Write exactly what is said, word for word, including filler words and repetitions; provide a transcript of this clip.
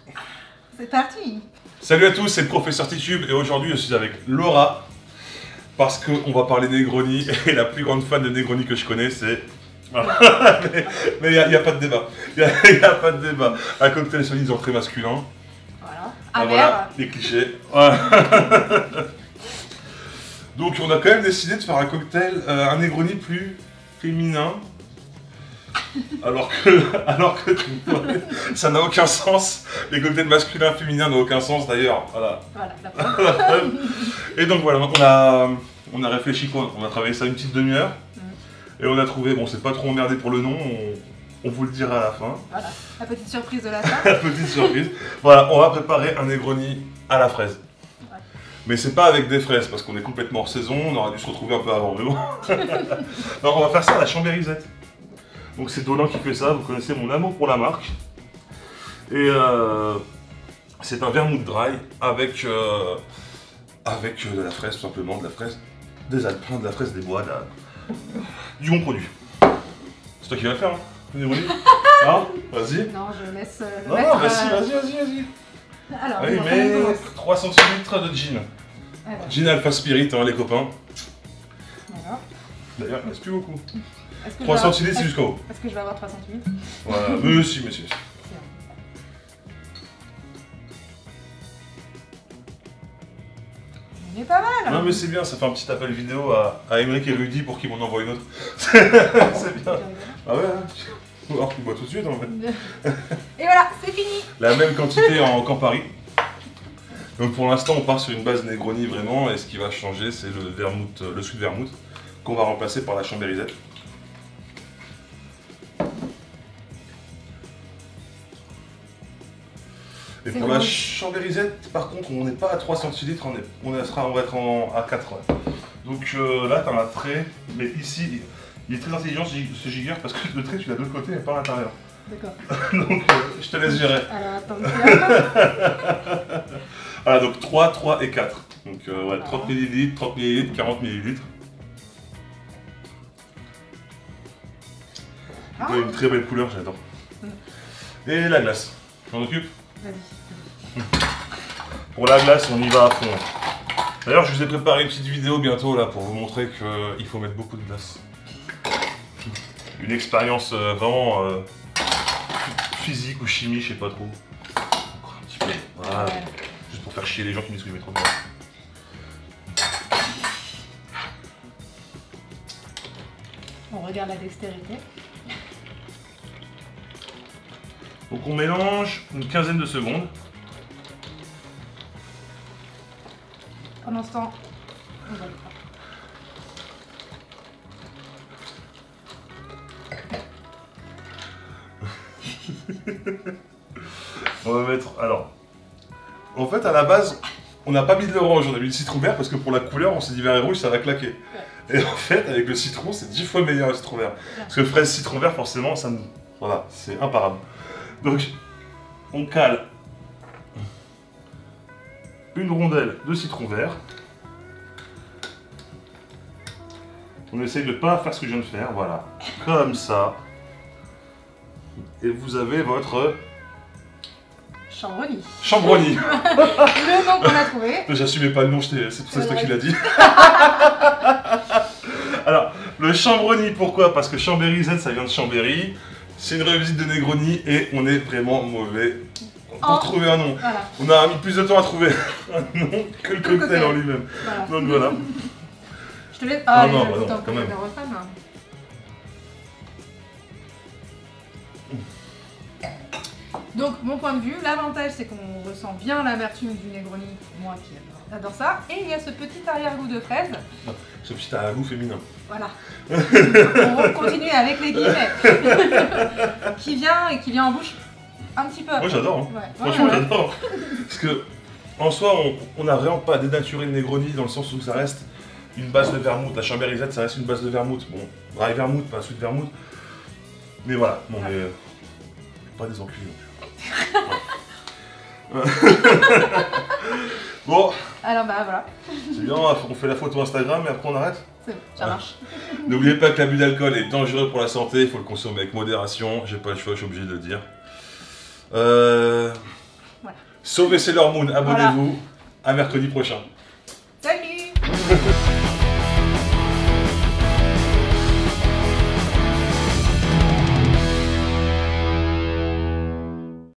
C'est parti. Salut à tous, c'est le professeur Titube et aujourd'hui je suis avec Laura parce qu'on va parler Negroni et la plus grande fan de Negroni que je connais c'est... mais il n'y a, y a pas de débat, il n'y a, a pas de débat. Un cocktail soi-disant très masculin. Voilà, ah, un voilà, verre. les clichés. Ouais. Donc on a quand même décidé de faire un cocktail, euh, un Negroni plus féminin. Alors que, alors que ça n'a aucun sens, les cocktails masculins féminins n'ont aucun sens d'ailleurs, voilà. Voilà, la preuve. Et donc voilà, donc on a, on a réfléchi, on a travaillé ça une petite demi-heure, mm. et on a trouvé, bon c'est pas trop emmerdé pour le nom, on, on vous le dira à la fin. Voilà, la petite surprise de la fin. La petite surprise. Voilà, on va préparer un Negroni à la fraise. Ouais. Mais c'est pas avec des fraises, parce qu'on est complètement hors saison, on aurait dû se retrouver un peu avant, mais bon. Alors on va faire ça à la chambérisette. Donc c'est Dolin qui fait ça, vous connaissez mon amour pour la marque. Et euh, c'est un vermouth dry avec, euh, avec de la fraise, tout simplement, de la fraise des alpins, de la fraise des bois, de la... du bon produit. C'est toi qui vas le faire, hein, hein, vas-y. Non, je laisse euh, le non, mettre... Non, vas-y, euh... vas-y, vas-y, vas-y. Alors, oui, mais trois centilitres de gin. Alors. Gin Alpha Spirit, hein, les copains. Voilà. D'ailleurs, il ne reste plus beaucoup. trois centilitres jusqu'au haut. Est-ce que je vais avoir trois centilitres? Voilà, monsieur, monsieur. On est pas mal. Hein. Non mais c'est bien, ça fait un petit appel vidéo à, à Émeric et Rudy pour qu'ils m'en envoient une autre. C'est bien. Ah ouais, hein. Alors tu bois tout de suite en fait. Et voilà, c'est fini. La même quantité en Campari. Donc pour l'instant on part sur une base Negroni vraiment, et ce qui va changer c'est le vermouth, le sweet vermouth qu'on va remplacer par la chambérisette. Et pour la chambérisette, par contre, on n'est pas à trois centilitres, on, est, on, est, on va être en, à quatre. Ouais. Donc euh, là, tu as un trait, mais ici, il est très intelligent ce giger parce que le trait, tu l'as de l'autre côté et pas à l'intérieur. D'accord. Donc, euh, je te laisse gérer. Alors, attends. Voilà, donc trois, trois et quatre. Donc, euh, ouais, trente millilitres, trente millilitres, quarante millilitres. Ah. Une très belle couleur, j'adore. Mm. Et la glace. Tu m'en occupes? Vas-y. Pour la glace, on y va à fond. D'ailleurs, je vous ai préparé une petite vidéo bientôt là pour vous montrer qu'il faut mettre beaucoup de glace. Une expérience euh, vraiment euh, physique ou chimie, je sais pas trop. Encore un petit peu. Voilà. Ouais. Juste pour faire chier les gens qui me disent que je mets trop de glace. On regarde la dextérité. Donc on mélange une quinzaine de secondes. Pendant ce temps, on va le faire. On va mettre... Alors, en fait à la base, on n'a pas mis de l'orange, on a mis du citron vert parce que pour la couleur, on s'est dit vert et rouge, ça va claquer. Ouais. Et en fait, avec le citron, c'est dix fois meilleur le citron vert. Ouais. Parce que fraise citron vert, forcément, ça me... Voilà, c'est imparable. Donc, on cale une rondelle de citron vert. On essaye de ne pas faire ce que je viens de faire, voilà. Comme ça. Et vous avez votre... Chambroni. Chambroni. Le nom qu'on a trouvé. J'assumais pas le nom, c'est toi qui l'as dit. Alors, le chambroni, pourquoi? Parce que chambérisette, ça vient de Chambéry. C'est une revisite de Negroni et on est vraiment mauvais pour oh. trouver un nom. Voilà. On a mis plus de temps à trouver un nom que le cocktail, cocktail en lui-même. Voilà. Donc voilà. Je te laisse. Ah, non, non, bah non, quand même. Donc, mon point de vue, l'avantage c'est qu'on ressent bien l'amertume du Negroni, moi qui adore ça, et il y a ce petit arrière-goût de fraise. Non, ce petit arrière-goût féminin. Voilà. On continue avec les guillemets. qui vient et qui vient en bouche un petit peu après. Moi j'adore, hein. Ouais. Franchement ouais, ouais. j'adore. Parce que, en soi, on n'a vraiment pas dénaturé le Negroni dans le sens où ça reste une base de vermouth. La chambérisette, ça reste une base de vermouth. Bon, dry vermouth, pas sweet vermouth. Mais voilà, bon, ouais. mais... Pas des enculés. Bon. Alors bah voilà. C'est bien, on fait la photo Instagram et après on arrête. C'est bon, ça marche. N'oubliez pas que l'abus d'alcool est dangereux pour la santé, il faut le consommer avec modération. J'ai pas le choix, je suis obligé de le dire. Euh... Sauvez Sailor Moon, abonnez-vous. À mercredi prochain.